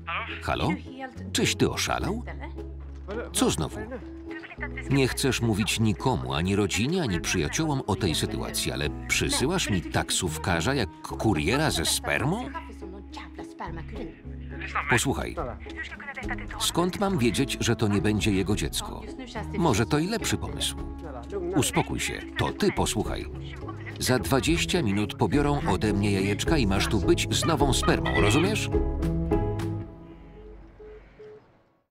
Halo? Czyś ty oszalał? Co znowu? Nie chcesz mówić nikomu, ani rodzinie, ani przyjaciołom o tej sytuacji, ale przysyłasz mi taksówkarza jak kuriera ze spermą? Posłuchaj, skąd mam wiedzieć, że to nie będzie jego dziecko? Może to i lepszy pomysł. Uspokój się, to ty posłuchaj. Za 20 minut pobiorą ode mnie jajeczka i masz tu być z nową spermą, rozumiesz?